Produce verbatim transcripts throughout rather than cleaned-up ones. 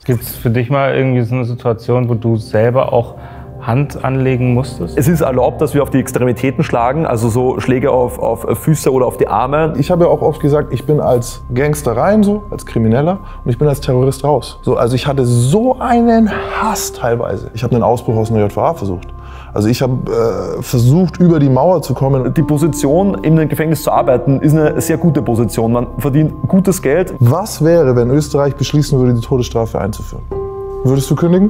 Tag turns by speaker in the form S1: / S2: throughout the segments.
S1: Gibt es für dich mal irgendwie so eine Situation, wo du selber auch Hand anlegen musstest?
S2: Es ist erlaubt, dass wir auf die Extremitäten schlagen, also so Schläge auf, auf Füße oder auf die Arme.
S3: Ich habe ja auch oft gesagt, ich bin als Gangster rein, so als Krimineller, und ich bin als Terrorist raus. So, also ich hatte so einen Hass teilweise. Ich habe einen Ausbruch aus einer J V A versucht. Also ich habe äh, versucht, über die Mauer zu kommen.
S2: Die Position, in einem Gefängnis zu arbeiten, ist eine sehr gute Position. Man verdient gutes Geld.
S3: Was wäre, wenn Österreich beschließen würde, die Todesstrafe einzuführen? Würdest du kündigen?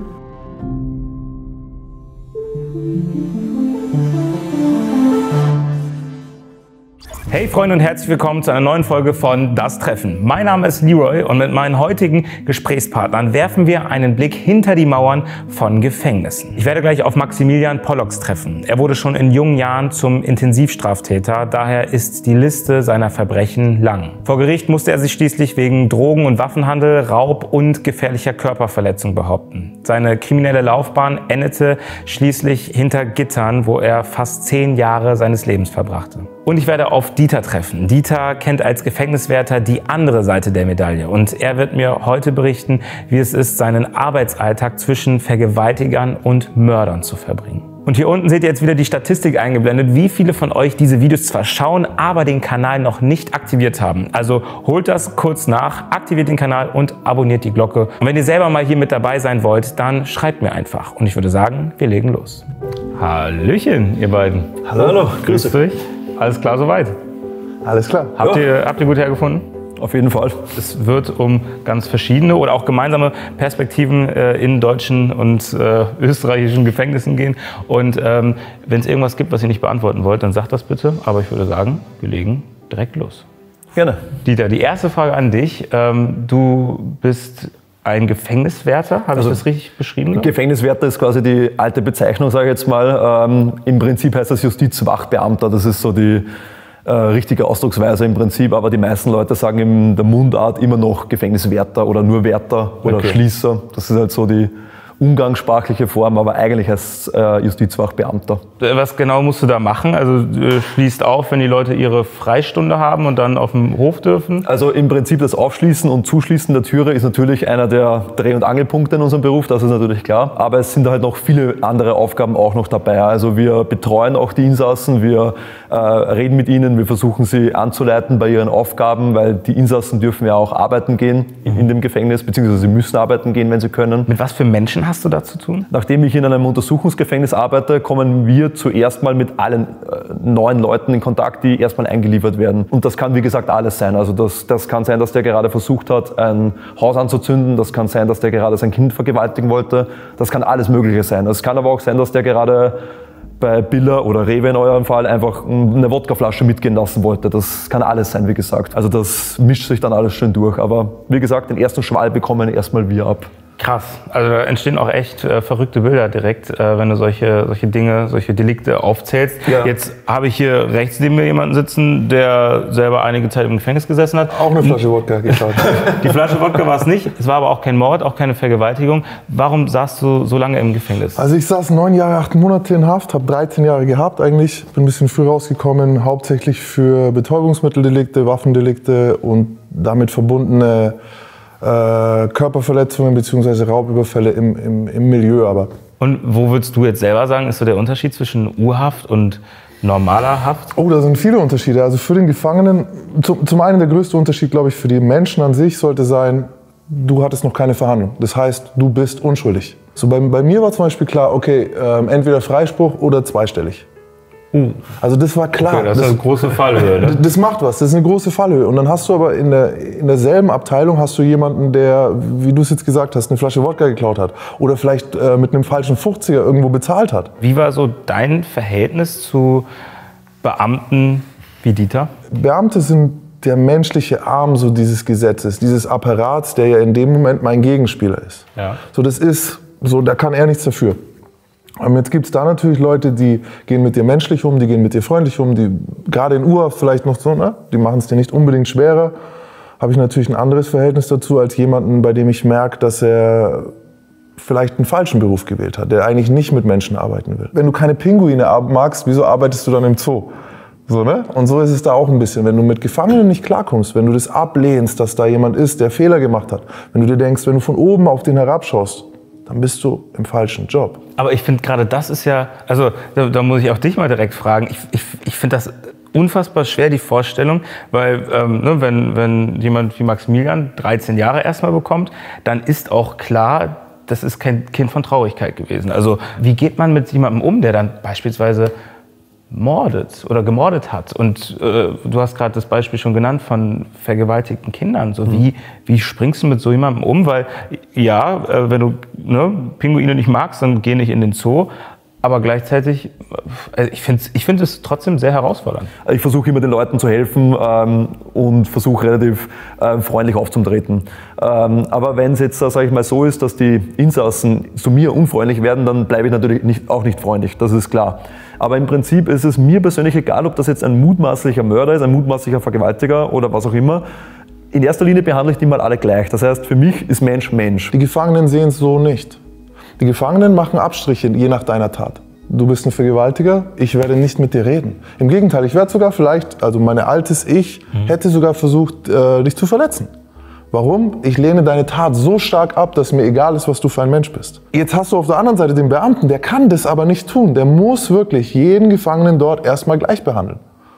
S1: Hey Freunde und herzlich willkommen zu einer neuen Folge von Das Treffen. Mein Name ist Leroy und mit meinen heutigen Gesprächspartnern werfen wir einen Blick hinter die Mauern von Gefängnissen. Ich werde gleich auf Maximilian Pollocks treffen. Er wurde schon in jungen Jahren zum Intensivstraftäter, daher ist die Liste seiner Verbrechen lang. Vor Gericht musste er sich schließlich wegen Drogen- und Waffenhandel, Raub und gefährlicher Körperverletzung behaupten. Seine kriminelle Laufbahn endete schließlich hinter Gittern, wo er fast zehn Jahre seines Lebens verbrachte. Und ich werde auf Dieter treffen. Dieter kennt als Gefängniswärter die andere Seite der Medaille. Und er wird mir heute berichten, wie es ist, seinen Arbeitsalltag zwischen Vergewaltigern und Mördern zu verbringen. Und hier unten seht ihr jetzt wieder die Statistik eingeblendet, wie viele von euch diese Videos zwar schauen, aber den Kanal noch nicht aktiviert haben. Also holt das kurz nach, aktiviert den Kanal und abonniert die Glocke. Und wenn ihr selber mal hier mit dabei sein wollt, dann schreibt mir einfach. Und ich würde sagen, wir legen los. Hallöchen, ihr beiden.
S2: Hallo, hallo, grüß
S1: dich. Alles klar soweit?
S3: Alles klar.
S1: Habt,
S2: Ja.
S1: ihr, habt ihr gut hergefunden?
S2: Auf jeden Fall.
S1: Es wird um ganz verschiedene oder auch gemeinsame Perspektiven äh, in deutschen und äh, österreichischen Gefängnissen gehen. Und ähm, wenn es irgendwas gibt, was ihr nicht beantworten wollt, dann sagt das bitte. Aber ich würde sagen, wir legen direkt los.
S2: Gerne.
S1: Dieter, die erste Frage an dich. Ähm, du bist ein Gefängniswärter, habe
S2: Also
S1: ich das richtig beschrieben?
S2: Gefängniswärter ist quasi die alte Bezeichnung, sage ich jetzt mal. Ähm, Im Prinzip heißt das Justizwachbeamter. Das ist so die äh, richtige Ausdrucksweise im Prinzip. Aber die meisten Leute sagen in der Mundart immer noch Gefängniswärter oder nur Wärter oder
S1: Okay.
S2: Schließer. Das ist halt so die umgangssprachliche Form, aber eigentlich heißt es äh, Justizwachbeamter.
S1: Was genau musst du da machen? Also du schließt auf, wenn die Leute ihre Freistunde haben und dann auf dem Hof dürfen?
S2: Also im Prinzip das Aufschließen und Zuschließen der Türe ist natürlich einer der Dreh- und Angelpunkte in unserem Beruf, das ist natürlich klar. Aber es sind halt noch viele andere Aufgaben auch noch dabei. Also wir betreuen auch die Insassen, wir äh, reden mit ihnen, wir versuchen sie anzuleiten bei ihren Aufgaben, weil die Insassen dürfen ja auch arbeiten gehen in, in dem Gefängnis, beziehungsweise sie müssen arbeiten gehen, wenn sie können.
S1: Mit was für Menschen hast du da zu tun?
S2: Nachdem ich in einem Untersuchungsgefängnis arbeite, kommen wir zuerst mal mit allen äh, neuen Leuten in Kontakt, die erstmal eingeliefert werden. Und das kann, wie gesagt, alles sein. Also das, das kann sein, dass der gerade versucht hat, ein Haus anzuzünden. Das kann sein, dass der gerade sein Kind vergewaltigen wollte. Das kann alles Mögliche sein. Es kann aber auch sein, dass der gerade bei Billa oder Rewe in eurem Fall einfach eine Wodkaflasche mitgehen lassen wollte. Das kann alles sein, wie gesagt. Also das mischt sich dann alles schön durch. Aber wie gesagt, den ersten Schwall bekommen erstmal wir ab.
S1: Krass. Also da entstehen auch echt äh, verrückte Bilder direkt, äh, wenn du solche, solche Dinge, solche Delikte aufzählst.
S2: Ja.
S1: Jetzt habe ich hier rechts neben mir jemanden sitzen, der selber einige Zeit im Gefängnis gesessen hat.
S3: Auch eine Flasche Wodka geklaut.
S1: Die Flasche Wodka war es nicht. Es war aber auch kein Mord, auch keine Vergewaltigung. Warum saßt du so lange im Gefängnis?
S3: Also ich saß neun Jahre, acht Monate in Haft, habe dreizehn Jahre gehabt eigentlich. Bin ein bisschen früh rausgekommen, hauptsächlich für Betäubungsmitteldelikte, Waffendelikte und damit verbundene äh, Körperverletzungen bzw. Raubüberfälle im, im, im Milieu. Aber
S1: Und wo würdest du jetzt selber sagen, ist so der Unterschied zwischen U-Haft und normaler Haft?
S3: oh, da sind viele Unterschiede. Also für den Gefangenen, zum, zum einen der größte Unterschied, glaube ich, für die Menschen an sich sollte sein, du hattest noch keine Verhandlung. Das heißt, du bist unschuldig. So bei, bei mir war zum Beispiel klar, okay, ähm, entweder Freispruch oder zweistellig.
S1: Uh,
S3: Also das war klar.
S1: okay, das ist eine große Fallhöhe. Ne?
S3: Das, das macht was, das ist eine große Fallhöhe. Und dann hast du aber in, der, in derselben Abteilung hast du jemanden, der, wie du es jetzt gesagt hast, eine Flasche Wodka geklaut hat. Oder vielleicht äh, mit einem falschen fünfziger irgendwo bezahlt hat.
S1: Wie war so dein Verhältnis zu Beamten wie Dieter?
S3: Beamte sind der menschliche Arm so dieses Gesetzes, dieses Apparats, der ja in dem Moment mein Gegenspieler ist.
S1: Ja.
S3: So, das ist, so, da kann er nichts dafür. Und jetzt gibt es da natürlich Leute, die gehen mit dir menschlich um, die gehen mit dir freundlich um, die gerade in U-Haft vielleicht noch so, ne? Die machen es dir nicht unbedingt schwerer. Habe ich natürlich ein anderes Verhältnis dazu als jemanden, bei dem ich merke, dass er vielleicht einen falschen Beruf gewählt hat, der eigentlich nicht mit Menschen arbeiten will. Wenn du keine Pinguine magst, wieso arbeitest du dann im Zoo? So, ne? Und so ist es da auch ein bisschen. Wenn du mit Gefangenen nicht klarkommst, wenn du das ablehnst, dass da jemand ist, der Fehler gemacht hat, wenn du dir denkst, wenn du von oben auf den herabschaust, dann bist du im falschen Job.
S1: Aber ich finde gerade das ist ja, also da, da muss ich auch dich mal direkt fragen, ich, ich, ich finde das unfassbar schwer, die Vorstellung, weil ähm, ne, wenn, wenn jemand wie Maximilian dreizehn Jahre erstmal bekommt, dann ist auch klar, das ist kein Kind von Traurigkeit gewesen. Also wie geht man mit jemandem um, der dann beispielsweise mordet oder gemordet hat? Und äh, du hast gerade das Beispiel schon genannt von vergewaltigten Kindern. So, wie, wie springst du mit so jemandem um? Weil ja, äh, wenn du ne, Pinguine nicht magst, dann geh nicht in den Zoo. Aber gleichzeitig, äh, ich finde ich find es trotzdem sehr herausfordernd.
S2: Ich versuche immer den Leuten zu helfen ähm, und versuche relativ äh, freundlich aufzutreten. Ähm, aber wenn es jetzt, äh, sage ich mal, so ist, dass die Insassen zu mir unfreundlich werden, dann bleibe ich natürlich nicht, auch nicht freundlich, das ist klar. Aber im Prinzip ist es mir persönlich egal, ob das jetzt ein mutmaßlicher Mörder ist, ein mutmaßlicher Vergewaltiger oder was auch immer. In erster Linie behandle ich die mal alle gleich. Das heißt, für mich ist Mensch Mensch.
S3: Die Gefangenen sehen es so nicht. Die Gefangenen machen Abstriche je nach deiner Tat. Du bist ein Vergewaltiger, ich werde nicht mit dir reden. Im Gegenteil, ich werde sogar vielleicht, also mein altes Ich, mhm. hätte sogar versucht, äh, dich zu verletzen. Warum? Ich lehne deine Tat so stark ab, dass mir egal ist, was du für ein Mensch bist. Jetzt hast du auf der anderen Seite den Beamten, der kann das aber nicht tun. Der muss wirklich jeden Gefangenen dort erstmal gleich behandeln.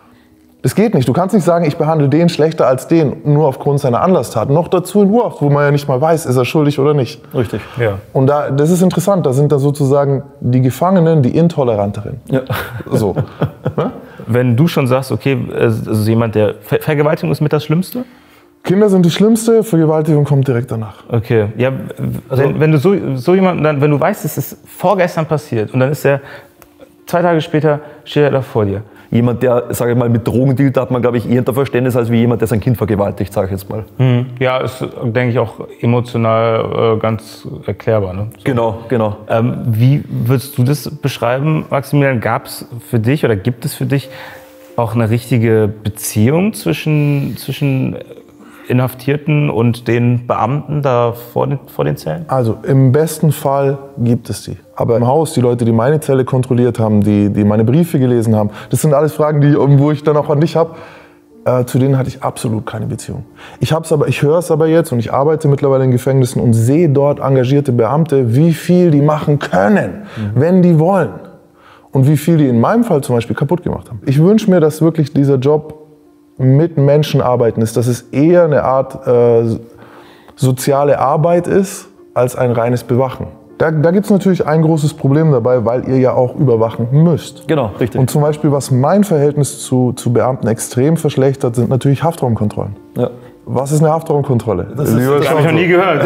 S3: Das geht nicht. Du kannst nicht sagen, ich behandle den schlechter als den, nur aufgrund seiner Anlasstat. Noch dazu in Urhaft, wo man ja nicht mal weiß, ist er schuldig oder nicht.
S2: Richtig,
S1: ja.
S3: Und da, das ist interessant, da sind da sozusagen die Gefangenen, die Intoleranteren.
S2: Ja.
S3: So. Ne?
S1: Wenn du schon sagst, okay, also jemand, der Ver Vergewaltigung ist mit das Schlimmste?
S3: Kinder sind das Schlimmste, Vergewaltigung kommt direkt danach.
S1: Okay, ja, wenn, wenn du so, so jemanden, dann, wenn du weißt, es ist vorgestern passiert und dann ist er zwei Tage später, steht er da vor dir.
S2: Jemand, der, sage ich mal, mit Drogen dealt, hat man, glaube ich, eher ein Verständnis als wie jemand, der sein Kind vergewaltigt, sage ich jetzt mal.
S1: Mhm. Ja, ist, denke ich, auch emotional äh, ganz erklärbar. Ne? So.
S2: Genau, genau.
S1: Ähm, wie würdest du das beschreiben, Maximilian? Gab es für dich oder gibt es für dich auch eine richtige Beziehung zwischen, zwischen Inhaftierten und den Beamten da vor den, vor den Zellen?
S3: Also im besten Fall gibt es die. Aber im Haus, die Leute, die meine Zelle kontrolliert haben, die, die meine Briefe gelesen haben, das sind alles Fragen, die, wo ich dann auch an dich habe. Äh, zu denen hatte ich absolut keine Beziehung. Ich hab's aber, ich höre es aber jetzt und ich arbeite mittlerweile in Gefängnissen und sehe dort engagierte Beamte, wie viel die machen können, mhm. wenn die wollen. Und wie viel die in meinem Fall zum Beispiel kaputt gemacht haben. Ich wünsche mir, dass wirklich dieser Job mit Menschen arbeiten ist, dass es eher eine Art äh, soziale Arbeit ist, als ein reines Bewachen. Da, da gibt es natürlich ein großes Problem dabei, weil ihr ja auch überwachen müsst.
S2: Genau, richtig.
S3: Und zum Beispiel, was mein Verhältnis zu, zu Beamten extrem verschlechtert, sind natürlich Haftraumkontrollen.
S2: Ja.
S3: Was ist eine Haftraumkontrolle?
S1: Das habe ich noch nie gehört.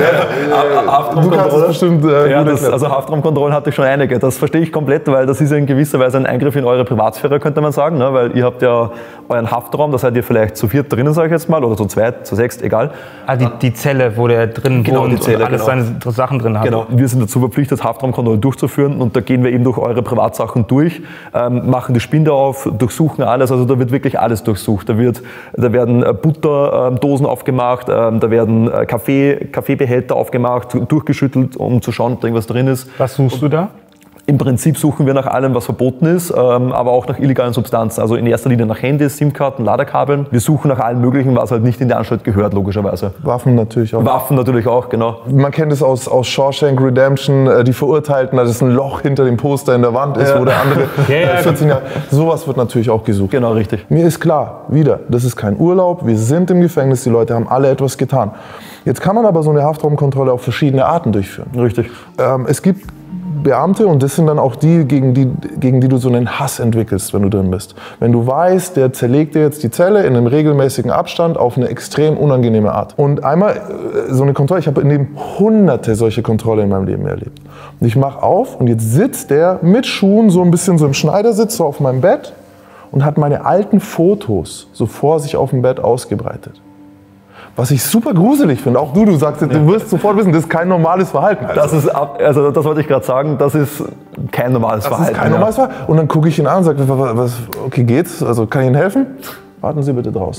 S3: Ja. Du kannst es bestimmt äh,
S2: ja, das, also Haftraumkontrollen hatte ich schon einige. Das verstehe ich komplett, weil das ist ja in gewisser Weise ein Eingriff in eure Privatsphäre, könnte man sagen. Ne? Weil ihr habt ja euren Haftraum, da seid ihr vielleicht zu viert drinnen, sage ich jetzt mal, oder zu zweit, zu sechst, egal.
S1: Ah, die, die Zelle, wo der drin
S2: genau,
S1: wohnt
S2: die Zelle,
S1: und alles
S2: genau.
S1: seine Sachen drin hat.
S2: Genau. Wir sind dazu verpflichtet, Haftraumkontrollen durchzuführen und da gehen wir eben durch eure Privatsachen durch, ähm, machen die Spinde auf, durchsuchen alles, also da wird wirklich alles durchsucht. Da, wird, da werden Butterdosen ähm, aufgemacht, ähm, da werden Kaffee, Kaffeebehälter aufgemacht, durchgeschüttelt, um zu schauen, ob da irgendwas drin ist.
S1: Was suchst du da?
S2: Im Prinzip suchen wir nach allem, was verboten ist, ähm, aber auch nach illegalen Substanzen. Also in erster Linie nach Handys, SIM-Karten, Ladekabeln. Wir suchen nach allem Möglichen, was halt nicht in die Anstalt gehört, logischerweise.
S3: Waffen natürlich auch.
S2: Waffen natürlich auch, genau.
S3: Man kennt es aus, aus Shawshank Redemption, äh, die Verurteilten, da ist ein Loch hinter dem Poster in der Wand ist, ja. wo der andere
S1: ja,
S3: vierzehn Jahre... Sowas wird natürlich auch gesucht.
S2: Genau, richtig.
S3: Mir ist klar, wieder, das ist kein Urlaub, wir sind im Gefängnis, die Leute haben alle etwas getan. Jetzt kann man aber so eine Haftraumkontrolle auf verschiedene Arten durchführen.
S2: Richtig.
S3: Ähm, es gibt Beamte, und das sind dann auch die gegen, die, gegen die du so einen Hass entwickelst, wenn du drin bist. Wenn du weißt, der zerlegt dir jetzt die Zelle in einem regelmäßigen Abstand auf eine extrem unangenehme Art. Und einmal so eine Kontrolle, ich habe in dem hunderte solche Kontrollen in meinem Leben erlebt. Und ich mache auf und jetzt sitzt der mit Schuhen so ein bisschen so im Schneidersitz so auf meinem Bett und hat meine alten Fotos so vor sich auf dem Bett ausgebreitet. Was ich super gruselig finde. Auch du, du sagst, du wirst sofort wissen, das ist kein normales Verhalten. Also.
S2: Das ist, also das wollte ich gerade sagen, das ist kein normales
S3: das
S2: Verhalten.
S3: Das ist kein normales Verhalten. Und dann gucke ich ihn an und sage, was, okay, geht's? Also kann ich Ihnen helfen? Warten Sie bitte draußen.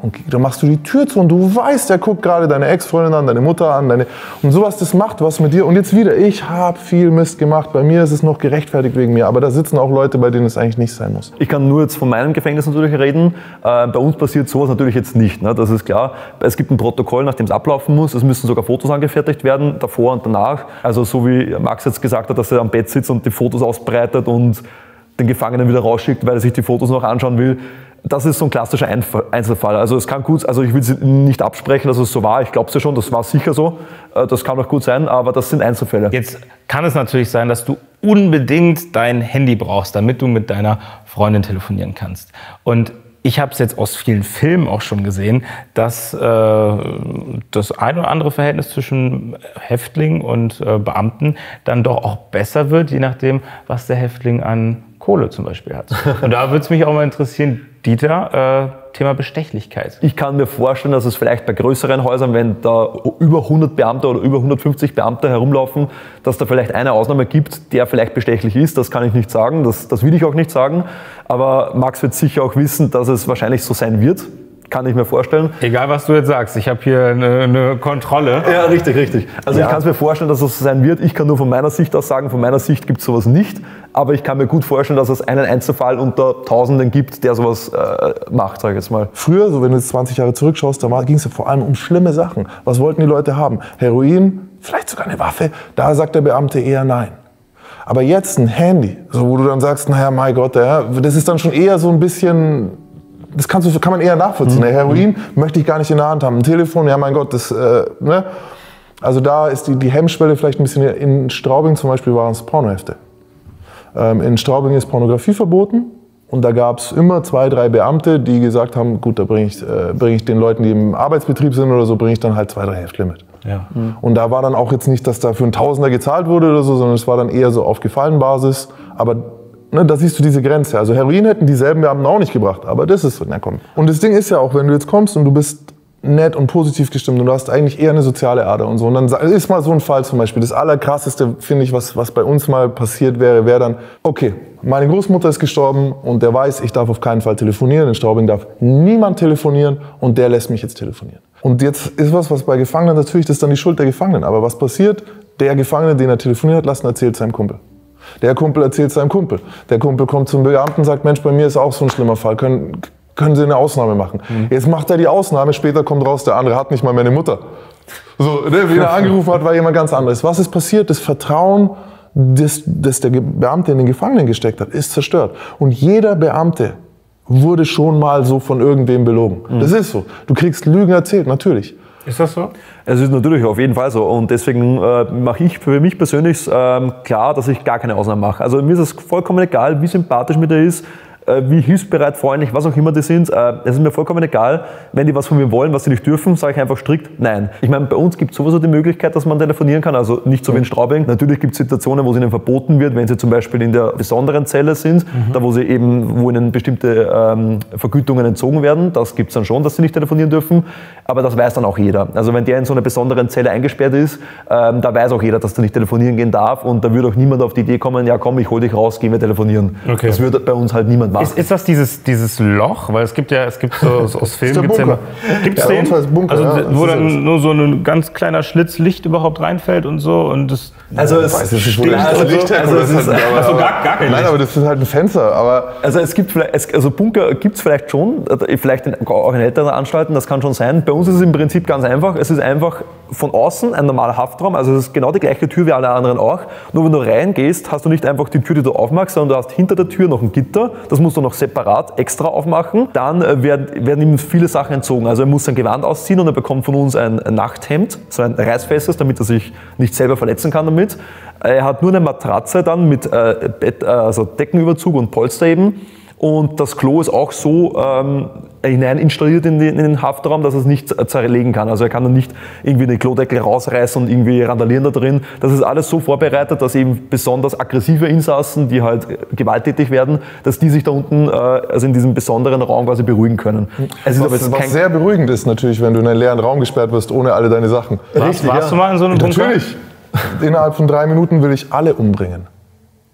S3: Und dann machst du die Tür zu und du weißt, der guckt gerade deine Ex-Freundin an, deine Mutter an, deine und sowas, das macht was mit dir. Und jetzt wieder, ich habe viel Mist gemacht, bei mir ist es noch gerechtfertigt wegen mir, aber da sitzen auch Leute, bei denen es eigentlich nicht sein muss.
S2: Ich kann nur jetzt von meinem Gefängnis natürlich reden. Äh, bei uns passiert sowas natürlich jetzt nicht, ne? Das ist klar. Es gibt ein Protokoll, nach dem es ablaufen muss. Es müssen sogar Fotos angefertigt werden, davor und danach. Also so wie Max jetzt gesagt hat, dass er am Bett sitzt und die Fotos ausbreitet und den Gefangenen wieder rausschickt, weil er sich die Fotos noch anschauen will. Das ist so ein klassischer Einzelfall. Also es kann gut, also ich will es nicht absprechen, dass es so war. Ich glaube es ja schon, das war sicher so. Das kann auch gut sein, aber das sind Einzelfälle.
S1: Jetzt kann es natürlich sein, dass du unbedingt dein Handy brauchst, damit du mit deiner Freundin telefonieren kannst. Und ich habe es jetzt aus vielen Filmen auch schon gesehen, dass äh, das ein oder andere Verhältnis zwischen Häftling und äh, Beamten dann doch auch besser wird, je nachdem, was der Häftling an Kohle zum Beispiel hat. Und da würde es mich auch mal interessieren, Dieter, äh, Thema Bestechlichkeit.
S2: Ich kann mir vorstellen, dass es vielleicht bei größeren Häusern, wenn da über hundert Beamte oder über hundertfünfzig Beamte herumlaufen, dass da vielleicht eine Ausnahme gibt, der vielleicht bestechlich ist. Das kann ich nicht sagen, das, das will ich auch nicht sagen. Aber Max wird sicher auch wissen, dass es wahrscheinlich so sein wird. Kann ich mir vorstellen.
S1: Egal, was du jetzt sagst, ich habe hier eine, eine Kontrolle.
S2: Ja, richtig, richtig. Also ja. Ich kann es mir vorstellen, dass es so sein wird. Ich kann nur von meiner Sicht aus sagen, von meiner Sicht gibt es sowas nicht. Aber ich kann mir gut vorstellen, dass es einen Einzelfall unter Tausenden gibt, der sowas äh, macht, sage ich jetzt mal.
S3: Früher, so wenn du jetzt zwanzig Jahre zurückschaust, da ging es ja vor allem um schlimme Sachen. Was wollten die Leute haben? Heroin, vielleicht sogar eine Waffe. Da sagt der Beamte eher nein. Aber jetzt ein Handy, so, wo du dann sagst, naja, mein Gott, ja, das ist dann schon eher so ein bisschen... Das kannst du, kann man eher nachvollziehen. Mhm. Heroin mhm. möchte ich gar nicht in der Hand haben. Ein Telefon, ja mein Gott, das, äh, ne? Also da ist die, die Hemmschwelle vielleicht ein bisschen, in Straubing zum Beispiel waren es Pornohefte. Ähm, in Straubing ist Pornografie verboten und da gab es immer zwei, drei Beamte, die gesagt haben, gut, da bringe ich, äh, bring ich den Leuten, die im Arbeitsbetrieb sind oder so, bringe ich dann halt zwei, drei Heftle mit.
S1: Ja.
S3: Mhm. Und da war dann auch jetzt nicht, dass da für einen Tausender gezahlt wurde oder so, sondern es war dann eher so auf Gefallenbasis. Aber ne, da siehst du diese Grenze. Also Heroin hätten dieselben Beamten auch nicht gebracht, aber das ist so, na komm. Und das Ding ist ja auch, wenn du jetzt kommst und du bist nett und positiv gestimmt und du hast eigentlich eher eine soziale Ader und so. Und dann ist mal so ein Fall zum Beispiel. Das Allerkrasseste, finde ich, was, was bei uns mal passiert wäre, wäre dann, okay, meine Großmutter ist gestorben und der weiß, ich darf auf keinen Fall telefonieren. In Straubing darf niemand telefonieren und der lässt mich jetzt telefonieren. Und jetzt ist was, was bei Gefangenen natürlich, das ist dann die Schuld der Gefangenen. Aber was passiert? Der Gefangene, den er telefoniert hat lassen, erzählt seinem Kumpel. Der Kumpel erzählt seinem Kumpel. Der Kumpel kommt zum Beamten und sagt, Mensch, bei mir ist auch so ein schlimmer Fall. Können, können Sie eine Ausnahme machen? Mhm. Jetzt macht er die Ausnahme, später kommt raus, der andere hat nicht mal meine Mutter. So, ne, wie er angerufen hat, war jemand ganz anderes. Was ist passiert? Das Vertrauen, das, das der Beamte in den Gefangenen gesteckt hat, ist zerstört. Und jeder Beamte wurde schon mal so von irgendwem belogen. Mhm. Das ist so. Du kriegst Lügen erzählt, natürlich.
S1: Ist das so?
S2: Es ist natürlich auf jeden Fall so und deswegen äh, mache ich für mich persönlich äh, klar, dass ich gar keine Ausnahmen mache. Also mir ist es vollkommen egal, wie sympathisch mir der ist, äh, wie hilfsbereit, freundlich, was auch immer die sind. Äh, es ist mir vollkommen egal, wenn die was von mir wollen, was sie nicht dürfen, sage ich einfach strikt nein. Ich meine, bei uns gibt es sowieso die Möglichkeit, dass man telefonieren kann, also nicht so wie in Straubing. Natürlich gibt es Situationen, wo es ihnen verboten wird, wenn sie zum Beispiel in der besonderen Zelle sind, mhm. da wo sie eben, wo ihnen bestimmte ähm, Vergütungen entzogen werden, das gibt es dann schon, dass sie nicht telefonieren dürfen, aber das weiß dann auch jeder. Also wenn der in so einer besonderen Zelle eingesperrt ist, ähm, da weiß auch jeder, dass der nicht telefonieren gehen darf und da würde auch niemand auf die Idee kommen, ja komm, ich hol dich raus, gehen wir telefonieren. Okay. Das würde bei uns halt niemand machen.
S1: Ist, ist das dieses, dieses Loch? Weil es gibt ja, es gibt so, so aus Filmen,
S3: gibt's ja,
S1: gibt's
S3: ja,
S1: den?
S3: Bunker,
S1: also
S3: ja,
S1: wo dann nur so ein ganz kleiner Schlitz Licht überhaupt reinfällt und so und das
S2: also es
S3: weiß nicht,
S2: steht,
S3: also Licht
S2: also, also es ist
S3: halt, aber,
S1: also gar, gar kein
S3: Nein,
S1: Licht.
S3: aber das ist halt ein Fenster. Aber
S2: also es gibt vielleicht, es, also Bunker gibt es vielleicht schon, vielleicht in, auch in älteren Anstalten, das kann schon sein. Bei uns ist es im Prinzip ganz einfach. Es ist einfach von außen ein normaler Haftraum, also es ist genau die gleiche Tür wie alle anderen auch. Nur wenn du reingehst, hast du nicht einfach die Tür, die du aufmachst, sondern du hast hinter der Tür noch ein Gitter. Das musst du noch separat extra aufmachen. Dann werden, werden ihm viele Sachen entzogen. Also er muss sein Gewand ausziehen und er bekommt von uns ein Nachthemd, so ein reißfestes, damit er sich nicht selber verletzen kann damit. Er hat nur eine Matratze dann mit äh, Bett, also Deckenüberzug und Polster eben. Und das Klo ist auch so ähm, hinein installiert in den, in den Haftraum, dass er es nicht zerlegen kann. Also er kann dann nicht irgendwie den Klodeckel rausreißen und irgendwie randalieren da drin. Das ist alles so vorbereitet, dass eben besonders aggressive Insassen, die halt gewalttätig werden, dass die sich da unten, äh, also in diesem besonderen Raum quasi beruhigen können.
S3: Es ist was, aber jetzt was kein sehr beruhigend ist natürlich, wenn du in einen leeren Raum gesperrt wirst, ohne alle deine Sachen.
S1: Richtig, warst ja. du mal in so einem Bunker?
S3: Natürlich. Innerhalb von drei Minuten will ich alle umbringen.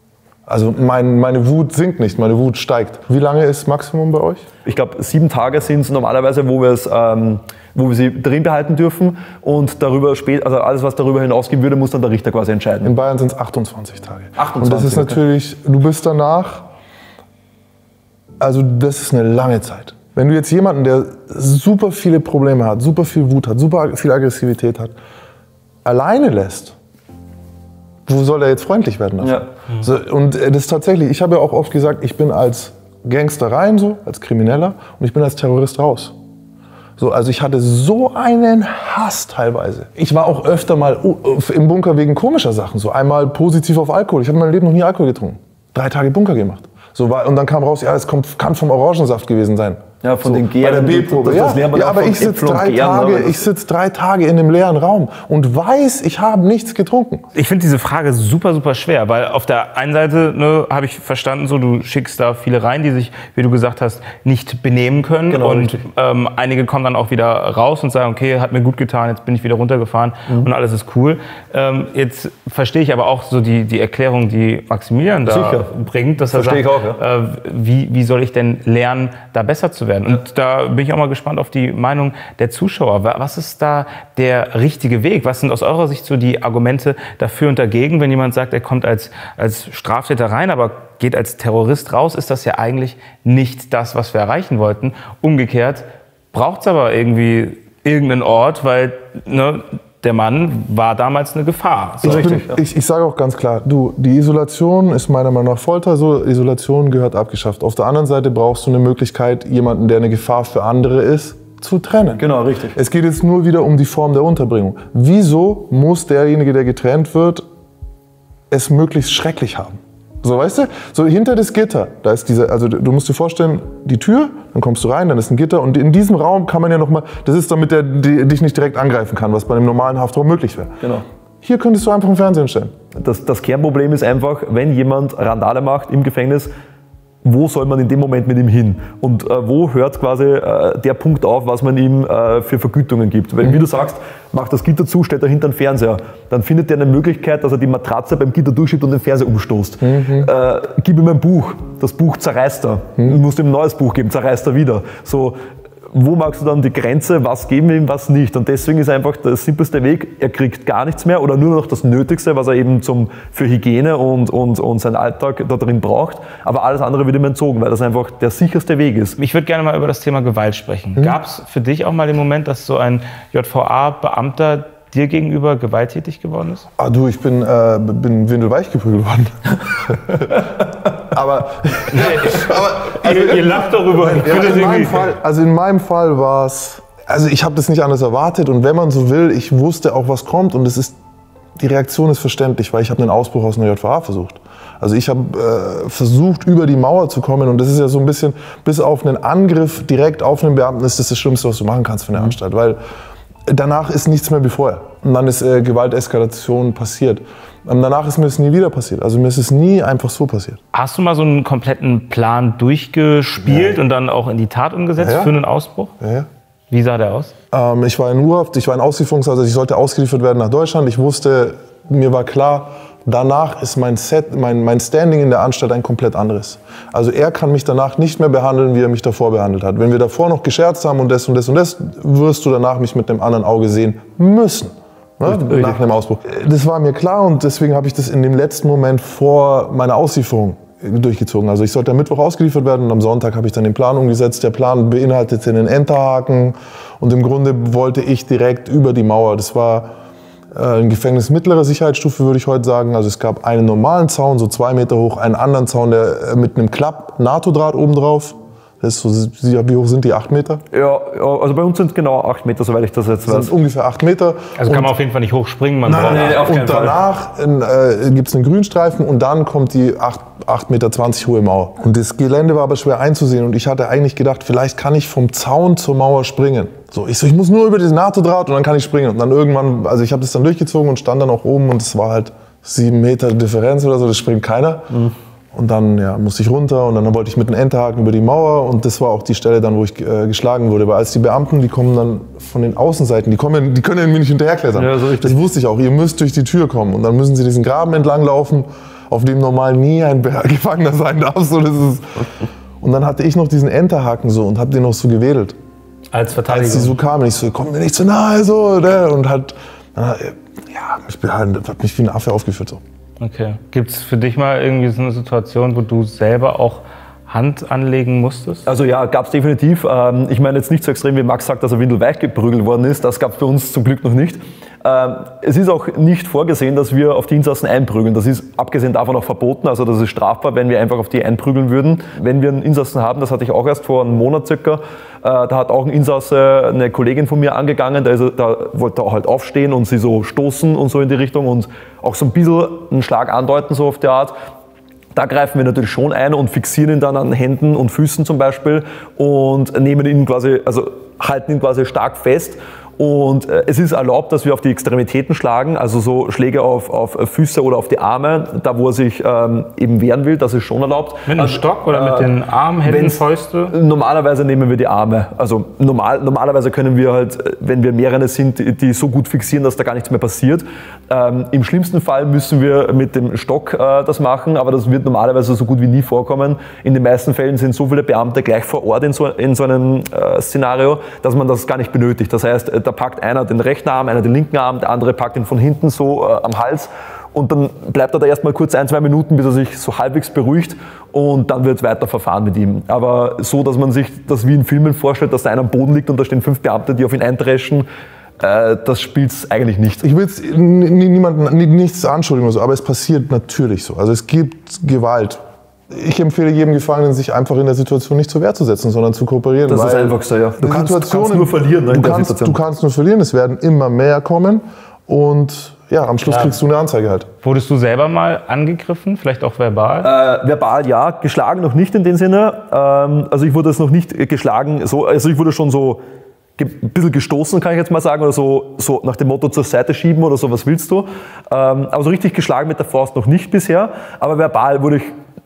S3: Also mein, meine Wut sinkt nicht, meine Wut steigt. Wie lange ist Maximum bei euch?
S2: Ich glaube, sieben Tage sind es normalerweise, wo wir es, ähm, wo wir sie drin behalten dürfen und darüber spät, also alles, was darüber hinausgehen würde, muss dann der Richter quasi entscheiden.
S3: In Bayern sind es achtundzwanzig Tage.
S2: achtundzwanzig,
S3: und das ist
S2: okay.
S3: natürlich, du bist danach, also das ist eine lange Zeit. Wenn du jetzt jemanden, der super viele Probleme hat, super viel Wut hat, super viel Aggressivität hat, alleine lässt, wo soll er jetzt freundlich werden dafür?
S2: Ja.
S3: So, und das ist tatsächlich, ich habe ja auch oft gesagt, ich bin als Gangster rein, so, als Krimineller, und ich bin als Terrorist raus. So, also ich hatte so einen Hass teilweise. Ich war auch öfter mal im Bunker wegen komischer Sachen. So einmal positiv auf Alkohol. Ich habe in meinem Leben noch nie Alkohol getrunken. Drei Tage Bunker gemacht. So, und dann kam raus, ja, es kommt, kann vom Orangensaft gewesen sein.
S2: Ja, von
S3: so,
S2: den Gären.
S3: Bei der B-Probe. Ja, ja, aber ich sitze drei, Tage, ich sitz drei Tage in einem leeren Raum und weiß, ich habe nichts getrunken.
S1: Ich finde diese Frage super, super schwer, weil auf der einen Seite ne, habe ich verstanden, so du schickst da viele rein, die sich, wie du gesagt hast, nicht benehmen können.
S2: Genau,
S1: und ähm, einige kommen dann auch wieder raus und sagen, okay, hat mir gut getan, jetzt bin ich wieder runtergefahren mhm. und alles ist cool. Ähm, jetzt verstehe ich aber auch so die, die Erklärung, die Maximilian da
S2: Sicher.
S1: bringt, dass er
S2: Verstehe
S1: sagt,
S2: ich auch, ja.
S1: äh, wie, wie soll ich denn lernen, da besser zu werden? Und da bin ich auch mal gespannt auf die Meinung der Zuschauer. Was ist da der richtige Weg? Was sind aus eurer Sicht so die Argumente dafür und dagegen, wenn jemand sagt, er kommt als, als Straftäter rein, aber geht als Terrorist raus, ist das ja eigentlich nicht das, was wir erreichen wollten. Umgekehrt braucht es aber irgendwie irgendeinen Ort, weil ne, der Mann war damals eine Gefahr. So.
S3: Ich,
S2: Richtig,
S3: bin,
S2: ja.
S3: ich, ich sage auch ganz klar, du, die Isolation ist meiner Meinung nach Folter, so Isolation gehört abgeschafft. Auf der anderen Seite brauchst du eine Möglichkeit, jemanden, der eine Gefahr für andere ist, zu trennen.
S2: Genau, richtig.
S3: Es geht jetzt nur wieder um die Form der Unterbringung. Wieso muss derjenige, der getrennt wird, es möglichst schrecklich haben? So, weißt du? So hinter das Gitter, da ist diese, also du musst dir vorstellen, die Tür, dann kommst du rein, dann ist ein Gitter und in diesem Raum kann man ja noch mal, das ist damit der die, dich nicht direkt angreifen kann, was bei einem normalen Haftraum möglich wäre.
S2: Genau.
S3: Hier könntest du einfach einen Fernseher stellen.
S2: Das, das Kernproblem ist einfach, wenn jemand Randale macht im Gefängnis, wo soll man in dem Moment mit ihm hin? Und äh, wo hört quasi äh, der Punkt auf, was man ihm äh, für Vergütungen gibt? Weil, mhm. wie du sagst, macht das Gitter zu, stellt dahinter einen Fernseher. Dann findet er eine Möglichkeit, dass er die Matratze beim Gitter durchschiebt und den Fernseher umstoßt. Mhm. Äh, gib ihm ein Buch, das Buch zerreißt er. Mhm. Du musst ihm ein neues Buch geben, zerreißt er wieder. So, wo magst du dann die Grenze, was geben wir ihm, was nicht? Und deswegen ist einfach der simpelste Weg, er kriegt gar nichts mehr oder nur noch das Nötigste, was er eben zum, für Hygiene und, und, und seinen Alltag da drin braucht. Aber alles andere wird ihm entzogen, weil das einfach der sicherste Weg ist.
S1: Ich würde gerne mal über das Thema Gewalt sprechen. Mhm. Gab es für dich auch mal den Moment, dass so ein J V A-Beamter dir gegenüber gewalttätig geworden ist?
S3: Ah du, ich bin, äh, bin windelweich geprügelt worden. aber,
S1: aber also, ihr, ihr lacht darüber.
S3: Ja, in meinem Fall, also in meinem Fall war es, also ich habe das nicht anders erwartet und wenn man so will, ich wusste auch, was kommt und es ist, die Reaktion ist verständlich, weil ich habe einen Ausbruch aus einer J V A versucht. Also ich habe äh, versucht, über die Mauer zu kommen und das ist ja so ein bisschen, bis auf einen Angriff direkt auf einen Beamten ist das das Schlimmste, was du machen kannst für eine Anstalt, weil danach ist nichts mehr wie vorher. Und dann ist äh, Gewalteskalation passiert. Und danach ist mir das nie wieder passiert. Also mir ist es nie einfach so passiert.
S1: Hast du mal so einen kompletten Plan durchgespielt ja. und dann auch in die Tat umgesetzt
S3: ja.
S1: für einen Ausbruch?
S3: Ja, ja.
S1: Wie sah der aus?
S3: Ähm, ich war in U-Haft, ich war in Auslieferungs-, also ich sollte ausgeliefert werden nach Deutschland. Ich wusste, mir war klar, danach ist mein, Set, mein, mein Standing in der Anstalt ein komplett anderes. Also er kann mich danach nicht mehr behandeln, wie er mich davor behandelt hat. Wenn wir davor noch gescherzt haben und das und das und das, wirst du danach mich mit einem anderen Auge sehen müssen. Ne? Nach einem Ausbruch. Das war mir klar und deswegen habe ich das in dem letzten Moment vor meiner Auslieferung durchgezogen. Also ich sollte am Mittwoch ausgeliefert werden und am Sonntag habe ich dann den Plan umgesetzt. Der Plan beinhaltete einen Enterhaken und im Grunde wollte ich direkt über die Mauer. Das war ein Gefängnis mittlerer Sicherheitsstufe, würde ich heute sagen. Also es gab einen normalen Zaun, so zwei Meter hoch, einen anderen Zaun, der mit einem Klapp-NATO-Draht oben drauf. Das ist so, wie hoch sind die? Acht Meter?
S2: Ja, also bei uns sind es genau acht Meter, soweit ich das jetzt weiß.
S3: Das sind ungefähr acht Meter.
S1: Also kann man auf jeden Fall nicht hochspringen. Man
S3: nein,
S1: braucht
S3: nein, auf und danach äh, gibt es einen Grünstreifen und dann kommt die acht Meter zwanzig hohe Mauer. Und das Gelände war aber schwer einzusehen und ich hatte eigentlich gedacht, vielleicht kann ich vom Zaun zur Mauer springen. So, ich so, ich muss nur über diesen NATO-Draht und dann kann ich springen. Und dann irgendwann, also ich habe das dann durchgezogen und stand dann auch oben und es war halt sieben Meter Differenz oder so, das springt keiner. Mhm. Und dann ja, musste ich runter und dann wollte ich mit einem Enterhaken über die Mauer und das war auch die Stelle dann, wo ich äh, geschlagen wurde. Weil als die Beamten, die kommen dann von den Außenseiten, die, kommen, die können ja mir nicht hinterherklettern.
S2: Ja, so
S3: das wusste ich auch, ihr müsst durch die Tür kommen und dann müssen sie diesen Graben entlang laufen auf dem normal nie ein Gefangener sein darf. So, das ist und dann hatte ich noch diesen Enterhaken so und habe den noch so gewedelt.
S1: Als Verteidigung?
S3: Als die so kamen, ich so, komm mir nicht zu nahe, so, ne? Und hat, ja, ich bin halt, hat mich wie ein Affe aufgeführt. So.
S1: Okay. Gibt es für dich mal irgendwie so eine Situation, wo du selber auch Hand anlegen musstest?
S2: Also ja, gab es definitiv. Ähm, ich meine jetzt nicht so extrem, wie Max sagt, dass er windelweich geprügelt worden ist. Das gab es bei uns zum Glück noch nicht. Ähm, es ist auch nicht vorgesehen, dass wir auf die Insassen einprügeln. Das ist abgesehen davon auch verboten. Also das ist strafbar, wenn wir einfach auf die einprügeln würden. Wenn wir einen Insassen haben, das hatte ich auch erst vor einem Monat circa, äh, da hat auch ein Insasse eine Kollegin von mir angegangen, da, ist er, da wollte er halt aufstehen und sie so stoßen und so in die Richtung und auch so ein bisschen einen Schlag andeuten, so auf die Art. Da greifen wir natürlich schon ein und fixieren ihn dann an Händen und Füßen zum Beispiel und nehmen ihn quasi, also halten ihn quasi stark fest. Und äh, es ist erlaubt, dass wir auf die Extremitäten schlagen, also so Schläge auf, auf Füße oder auf die Arme, da wo er sich ähm, eben wehren will, das ist schon erlaubt.
S1: Mit einem
S2: also,
S1: Stock oder äh, mit den Armen, Händen, Fäuste?
S2: Normalerweise nehmen wir die Arme. Also normal, normalerweise können wir halt, wenn wir mehrere sind, die, die so gut fixieren, dass da gar nichts mehr passiert. Ähm, Im schlimmsten Fall müssen wir mit dem Stock äh, das machen, aber das wird normalerweise so gut wie nie vorkommen. In den meisten Fällen sind so viele Beamte gleich vor Ort in so, in so einem äh, Szenario, dass man das gar nicht benötigt. Das heißt, da packt einer den rechten Arm, einer den linken Arm, der andere packt ihn von hinten so äh, am Hals und dann bleibt er da erstmal kurz ein, zwei Minuten, bis er sich so halbwegs beruhigt und dann wird weiter verfahren mit ihm. Aber so, dass man sich das wie in Filmen vorstellt, dass da einer am Boden liegt und da stehen fünf Beamte, die auf ihn eindreschen, äh, das spielt es eigentlich nicht.
S3: Ich will jetzt niemandem nichts anschuldigen oder so, aber es passiert natürlich so. Also es gibt Gewalt. Ich empfehle jedem Gefangenen, sich einfach in der Situation nicht zur Wehr zu setzen, sondern zu kooperieren.
S2: Das ist das Einfachste, ja. Du kannst, kannst nur verlieren. Ne,
S3: du, kannst, du kannst nur verlieren, es werden immer mehr kommen und ja, am Schluss ja. kriegst du eine Anzeige halt.
S1: Wurdest du selber mal angegriffen, vielleicht auch verbal?
S2: Äh, verbal ja, geschlagen noch nicht in dem Sinne. Ähm, also ich wurde jetzt noch nicht geschlagen, so, also ich wurde schon so ein bisschen gestoßen, kann ich jetzt mal sagen, oder so, so nach dem Motto zur Seite schieben oder so, was willst du. Ähm, aber so richtig geschlagen mit der Faust noch nicht bisher, aber verbal wurde ich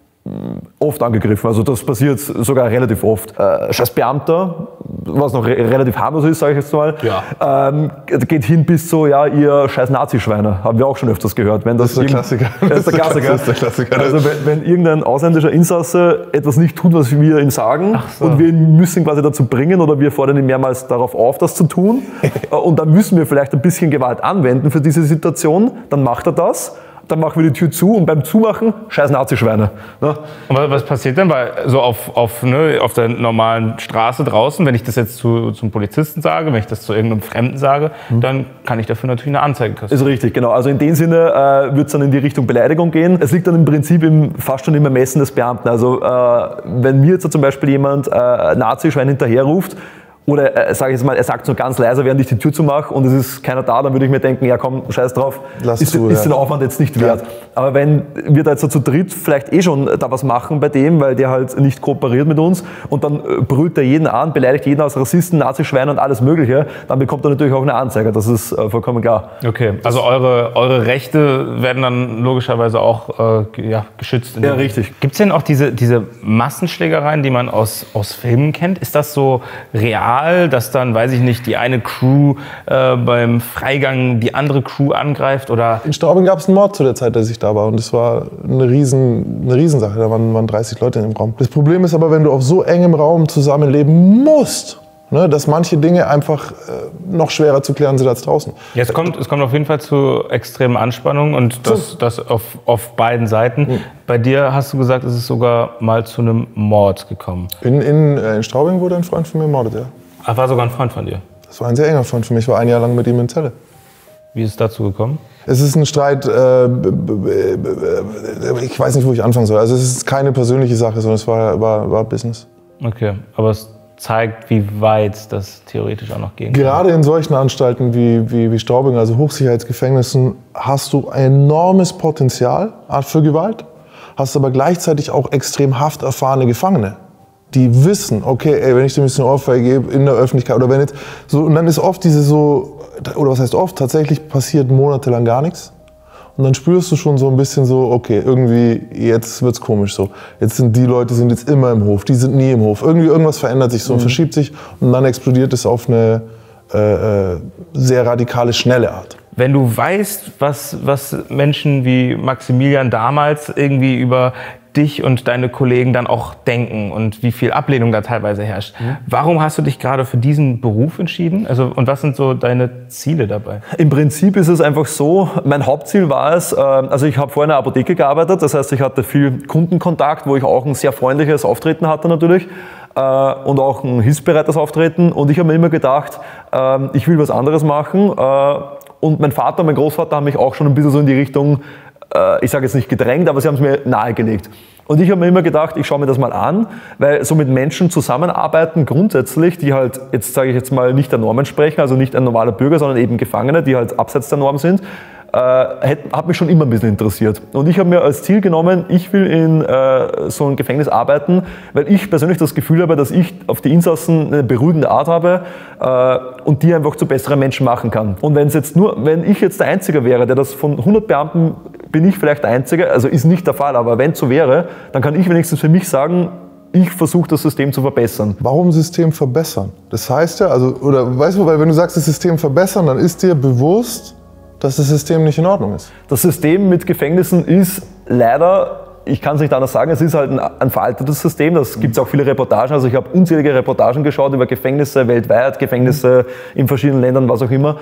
S2: oft angegriffen, also das passiert sogar relativ oft. Äh, scheiß Beamter, was noch re relativ harmlos ist, sage ich jetzt mal,
S1: ja.
S2: ähm, geht hin bis so, ja, ihr scheiß Nazischweine, haben wir auch schon öfters gehört. Wenn das,
S3: das ist der Klassiker.
S2: Das ist der Klassiker. Das ist der Klassiker. Also wenn, wenn irgendein ausländischer Insasse etwas nicht tut, was wir ihm sagen, so. Und wir ihn müssen quasi dazu bringen oder wir fordern ihn mehrmals darauf auf, das zu tun und dann müssen wir vielleicht ein bisschen Gewalt anwenden für diese Situation, dann macht er das. Dann machen wir die Tür zu und beim Zumachen, scheiß Nazischweine. Ne?
S1: Und was passiert denn? Weil so auf, auf, ne, auf der normalen Straße draußen, wenn ich das jetzt zu, zum Polizisten sage, wenn ich das zu irgendeinem Fremden sage, mhm. dann kann ich dafür natürlich eine Anzeige kassieren.
S2: Ist richtig, genau. Also in dem Sinne äh, wird es dann in die Richtung Beleidigung gehen. Es liegt dann im Prinzip im, fast schon im Ermessen des Beamten. Also äh, wenn mir jetzt zum Beispiel jemand äh, Nazischwein hinterherruft, oder äh, sage ich jetzt mal, er sagt so ganz leise, während ich die Tür zumache und es ist keiner da, dann würde ich mir denken, ja komm, scheiß drauf,
S3: Lass
S2: ist,
S3: du,
S2: ist
S3: ja.
S2: den Aufwand jetzt nicht wert. Ja. Aber wenn wir da jetzt so zu dritt vielleicht eh schon da was machen bei dem, weil der halt nicht kooperiert mit uns und dann äh, brüllt er jeden an, beleidigt jeden als Rassisten, Nazischweine und alles Mögliche, dann bekommt er natürlich auch eine Anzeige, das ist äh, vollkommen klar.
S1: Okay, also eure, eure Rechte werden dann logischerweise auch äh, ja, geschützt.
S2: Ja, richtig.
S1: Gibt es denn auch diese, diese Massenschlägereien, die man aus, aus Filmen kennt? Ist das so real, dass dann, weiß ich nicht, die eine Crew äh, beim Freigang die andere Crew angreift? Oder?
S3: In Straubing gab es einen Mord zu der Zeit, als ich da war. Und das war eine, Riesen, eine Riesensache. Da waren, waren dreißig Leute in dem Raum. Das Problem ist aber, wenn du auf so engem Raum zusammenleben musst, ne, dass manche Dinge einfach äh, noch schwerer zu klären sind als draußen.
S1: Ja, es kommt, es kommt auf jeden Fall zu extremen Anspannungen und das, das auf, auf beiden Seiten. Mhm. Bei dir hast du gesagt, es ist sogar mal zu einem Mord gekommen.
S3: In, in, in Straubing wurde ein Freund von mir ermordet, ja.
S1: Ach, war sogar ein Freund von dir?
S3: Das war ein sehr enger Freund für mich. Ich war ein Jahr lang mit ihm in Zelle.
S1: Wie ist es dazu gekommen?
S3: Es ist ein Streit, äh, ich weiß nicht, wo ich anfangen soll. Also es ist keine persönliche Sache, sondern es war, war, war Business.
S1: Okay, aber es zeigt, wie weit das theoretisch auch noch gehen kann.
S3: Gerade in solchen Anstalten wie, wie, wie Straubing, also Hochsicherheitsgefängnissen, hast du ein enormes Potenzial für Gewalt, hast aber gleichzeitig auch extrem hafterfahrene Gefangene, die wissen, okay, ey, wenn ich dem ein bisschen Ohrfeige gebe in der Öffentlichkeit oder wenn jetzt so, und dann ist oft diese so, oder was heißt oft, tatsächlich passiert monatelang gar nichts. Und dann spürst du schon so ein bisschen so, okay, irgendwie jetzt wird's komisch so. Jetzt sind die Leute sind jetzt immer im Hof, die sind nie im Hof. Irgendwie irgendwas verändert sich so und mhm. verschiebt sich und dann explodiert es auf eine äh, sehr radikale, schnelle Art.
S1: Wenn du weißt, was, was Menschen wie Maximilian damals irgendwie über dich und deine Kollegen dann auch denken und wie viel Ablehnung da teilweise herrscht. Mhm. Warum hast du dich gerade für diesen Beruf entschieden? Also, und was sind so deine Ziele dabei?
S2: Im Prinzip ist es einfach so, mein Hauptziel war es, also ich habe vorher in einer Apotheke gearbeitet, das heißt, ich hatte viel Kundenkontakt, wo ich auch ein sehr freundliches Auftreten hatte natürlich und auch ein hilfsbereites Auftreten, und ich habe mir immer gedacht, ich will was anderes machen, und mein Vater und mein Großvater haben mich auch schon ein bisschen so in die Richtung, ich sage jetzt nicht gedrängt, aber sie haben es mir nahegelegt. Und ich habe mir immer gedacht, ich schaue mir das mal an, weil so mit Menschen zusammenarbeiten grundsätzlich, die halt, jetzt sage ich jetzt mal, nicht der Norm entsprechen, also nicht ein normaler Bürger, sondern eben Gefangene, die halt abseits der Norm sind, äh, hat mich schon immer ein bisschen interessiert. Und ich habe mir als Ziel genommen, ich will in äh, so einem Gefängnis arbeiten, weil ich persönlich das Gefühl habe, dass ich auf die Insassen eine beruhigende Art habe äh, und die einfach zu besseren Menschen machen kann. Und wenn es jetzt nur, wenn ich jetzt der Einzige wäre, der das von hundert Beamten, bin ich vielleicht der Einzige, also ist nicht der Fall, aber wenn es so wäre, dann kann ich wenigstens für mich sagen, ich versuche das System zu verbessern.
S3: Warum System verbessern? Das heißt ja, also, oder weißt du, weil wenn du sagst, das System verbessern, dann ist dir bewusst, dass das System nicht in Ordnung ist.
S2: Das System mit Gefängnissen ist leider, ich kann es nicht anders sagen, es ist halt ein, ein veraltetes System. Das gibt es auch viele Reportagen. Also ich habe unzählige Reportagen geschaut über Gefängnisse weltweit, Gefängnisse in verschiedenen Ländern, was auch immer.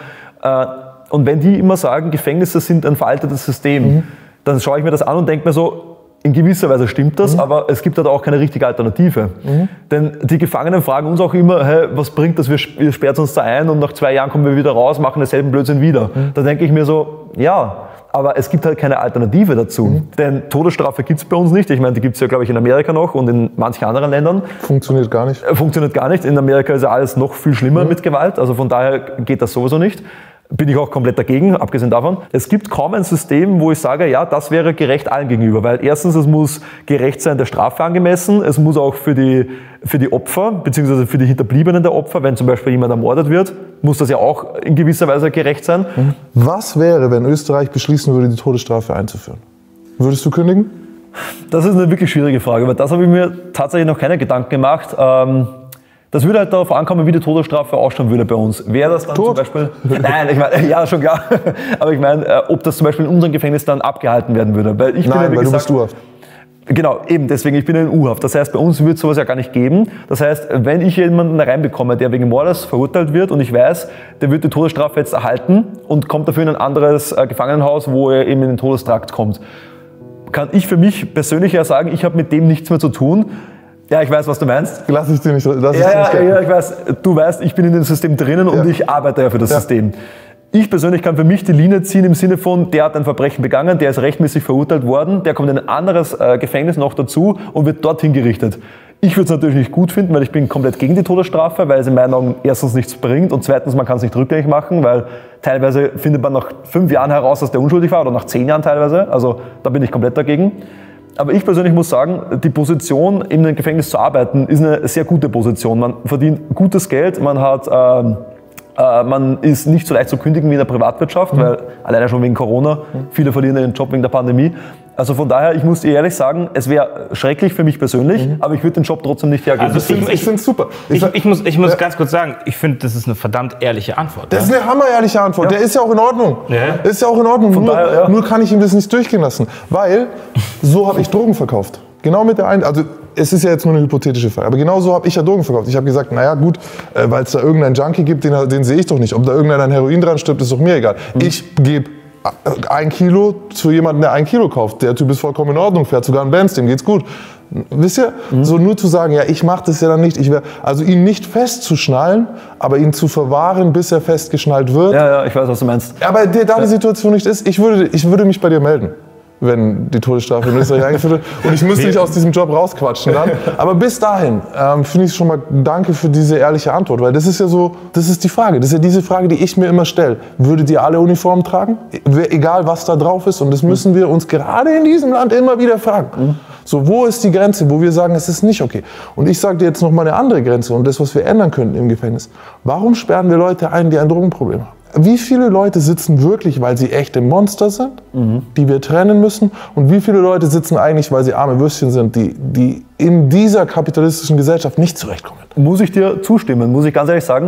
S2: Und wenn die immer sagen, Gefängnisse sind ein veraltetes System, mhm. dann schaue ich mir das an und denke mir so, in gewisser Weise stimmt das, mhm. aber es gibt halt auch keine richtige Alternative. Mhm. Denn die Gefangenen fragen uns auch immer, hey, was bringt das, wir sperrt uns da ein und nach zwei Jahren kommen wir wieder raus, machen denselben Blödsinn wieder. Mhm. Da denke ich mir so, ja, aber es gibt halt keine Alternative dazu. Mhm. Denn Todesstrafe gibt es bei uns nicht. Ich meine, die gibt es ja, glaube ich, in Amerika noch und in manchen anderen Ländern.
S3: Funktioniert gar nicht.
S2: Funktioniert gar nicht. In Amerika ist ja alles noch viel schlimmer mhm. mit Gewalt, also von daher geht das sowieso nicht. Bin ich auch komplett dagegen, abgesehen davon. Es gibt kaum ein System, wo ich sage, ja, das wäre gerecht allen gegenüber. Weil erstens, es muss gerecht sein, der Strafe angemessen. Es muss auch für die, für die Opfer, beziehungsweise für die Hinterbliebenen der Opfer, wenn zum Beispiel jemand ermordet wird, muss das ja auch in gewisser Weise gerecht sein.
S3: Was wäre, wenn Österreich beschließen würde, die Todesstrafe einzuführen? Würdest du kündigen?
S2: Das ist eine wirklich schwierige Frage, weil das habe ich mir tatsächlich noch keine Gedanken gemacht. Ähm, Das würde halt darauf ankommen, wie die Todesstrafe ausschauen würde bei uns. Wäre das dann
S3: Tot?
S2: zum Beispiel... Nein, ich meine, ja, schon klar. Aber ich meine, ob das zum Beispiel in unserem Gefängnis dann abgehalten werden würde. Weil ich
S3: Nein,
S2: bin ja, wie
S3: weil
S2: gesagt,
S3: du bist U-Haft.
S2: Genau, eben, deswegen, ich bin in U-Haft. Das heißt, bei uns wird es sowas ja gar nicht geben. Das heißt, wenn ich jemanden reinbekomme, der wegen Mordes verurteilt wird und ich weiß, der wird die Todesstrafe jetzt erhalten und kommt dafür in ein anderes Gefangenenhaus, wo er eben in den Todestrakt kommt, kann ich für mich persönlich ja sagen, ich habe mit dem nichts mehr zu tun. Ja, ich weiß, was du meinst.
S3: Lass ich dir nicht, lass ich
S2: ja,
S3: dir nicht
S2: ja, ja, ich weiß. Du weißt, ich bin in dem System drinnen
S3: ja.
S2: und ich arbeite ja für das
S3: ja.
S2: System. Ich persönlich kann für mich die Linie ziehen im Sinne von, der hat ein Verbrechen begangen, der ist rechtmäßig verurteilt worden, der kommt in ein anderes äh, Gefängnis noch dazu und wird dorthin gerichtet. Ich würde es natürlich nicht gut finden, weil ich bin komplett gegen die Todesstrafe, weil es in meinen Augen erstens nichts bringt und zweitens, man kann es nicht rückgängig machen, weil teilweise findet man nach fünf Jahren heraus, dass der unschuldig war oder nach zehn Jahren teilweise. Also da bin ich komplett dagegen. Aber ich persönlich muss sagen, die Position, in einem Gefängnis zu arbeiten, ist eine sehr gute Position. Man verdient gutes Geld, man hat, ähm, äh, man ist nicht so leicht zu kündigen wie in der Privatwirtschaft, mhm. weil alleine schon wegen Corona, mhm. viele verlieren ihren Job wegen der Pandemie. Also von daher, ich muss dir ehrlich sagen, es wäre schrecklich für mich persönlich, mhm. aber ich würde den Job trotzdem nicht hergeben.
S1: Also ich, ich,
S3: ich finde es super.
S1: Ich, ich muss, ich muss ja. ganz kurz sagen, ich finde, das ist eine verdammt ehrliche Antwort.
S3: Das
S1: ja?
S3: ist eine hammerehrliche Antwort. Ja. Der ist ja auch in Ordnung. Ja. Ist ja auch in Ordnung. Nur, daher, ja. nur kann ich ihm das nicht durchgehen lassen. Weil so habe ich Drogen verkauft. Genau mit der einen, also es ist ja jetzt nur eine hypothetische Frage, aber genau so habe ich ja Drogen verkauft. Ich habe gesagt, naja gut, äh, weil es da irgendeinen Junkie gibt, den, den sehe ich doch nicht. Ob da irgendeiner an Heroin dran stirbt, ist doch mir egal. Mhm. Ich gebe ein Kilo zu jemandem, der ein Kilo kauft. Der Typ ist vollkommen in Ordnung, fährt sogar einen Benz, dem geht's gut. Wisst ihr? Mhm. So nur zu sagen, ja, ich mache das ja dann nicht. Ich wär, also ihn nicht festzuschnallen, aber ihn zu verwahren, bis er festgeschnallt wird.
S2: Ja, ja, ich weiß, was du meinst.
S3: Aber der, da die Situation nicht ist, ich würde, ich würde mich bei dir melden, wenn die Todesstrafe in Österreich eingeführt wird. Und ich müsste dich aus diesem Job rausquatschen dann. Aber bis dahin ähm, finde ich schon mal danke für diese ehrliche Antwort. Weil das ist ja so, das ist die Frage. Das ist ja diese Frage, die ich mir immer stelle. Würdet ihr alle Uniformen tragen? Egal, was da drauf ist. Und das müssen wir uns gerade in diesem Land immer wieder fragen. So, wo ist die Grenze, wo wir sagen, es ist nicht okay? Und ich sage dir jetzt noch mal eine andere Grenze und das, was wir ändern könnten im Gefängnis. Warum sperren wir Leute ein, die ein Drogenproblem haben? Wie viele Leute sitzen wirklich, weil sie echte Monster sind, mhm. die wir trennen müssen? Und wie viele Leute sitzen eigentlich, weil sie arme Würstchen sind, die, die in dieser kapitalistischen Gesellschaft nicht zurechtkommen?
S2: Muss ich dir zustimmen, muss ich ganz ehrlich sagen.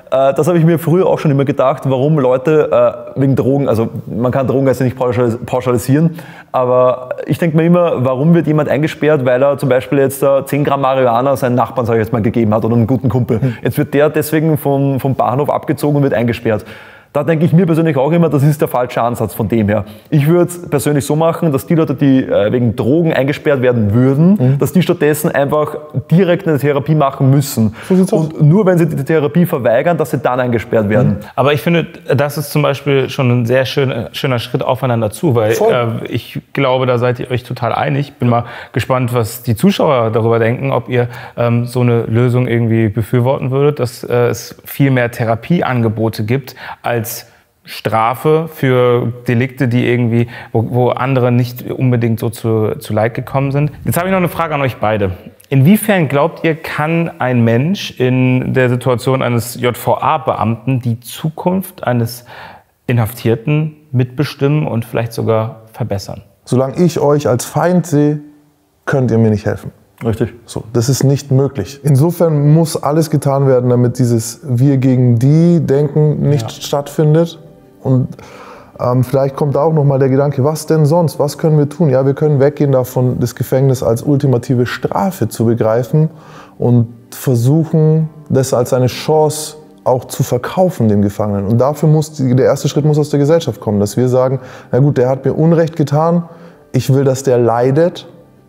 S2: Äh, das habe ich mir früher auch schon immer gedacht, warum Leute äh, wegen Drogen, also man kann Drogen jetzt nicht pauschalisieren, aber ich denke mir immer, warum wird jemand eingesperrt, weil er zum Beispiel jetzt äh, zehn Gramm Marihuana seinen Nachbarn, sage ich jetzt mal, gegeben hat oder einen guten Kumpel. Hm. Jetzt wird der deswegen vom, vom Bahnhof abgezogen und wird eingesperrt. Da denke ich mir persönlich auch immer, das ist der falsche Ansatz von dem her. Ich würde es persönlich so machen, dass die Leute, die äh, wegen Drogen eingesperrt werden würden, mhm. dass die stattdessen einfach direkt eine Therapie machen müssen. So und nur wenn sie die Therapie verweigern, dass sie dann eingesperrt werden. Mhm.
S1: Aber ich finde, das ist zum Beispiel schon ein sehr schön, schöner Schritt aufeinander zu, weil äh, ich glaube, da seid ihr euch total einig. Ich bin mal gespannt, was die Zuschauer darüber denken, ob ihr ähm, so eine Lösung irgendwie befürworten würdet, dass äh, es viel mehr Therapieangebote gibt, als als Strafe für Delikte, die irgendwie, wo, wo andere nicht unbedingt so zu, zu Leid gekommen sind. Jetzt habe ich noch eine Frage an euch beide. Inwiefern glaubt ihr, kann ein Mensch in der Situation eines J V A-Beamten die Zukunft eines Inhaftierten mitbestimmen und vielleicht sogar verbessern?
S3: Solange ich euch als Feind sehe, könnt ihr mir nicht helfen.
S2: Richtig.
S3: So, das ist nicht möglich. Insofern muss alles getan werden, damit dieses Wir gegen die Denken nicht ja. stattfindet. Und ähm, vielleicht kommt da auch nochmal der Gedanke, was denn sonst? Was können wir tun? Ja, wir können weggehen davon, das Gefängnis als ultimative Strafe zu begreifen und versuchen, das als eine Chance auch zu verkaufen, dem Gefangenen. Und dafür muss die, der erste Schritt muss aus der Gesellschaft kommen, dass wir sagen, na gut, der hat mir Unrecht getan, ich will, dass der leidet.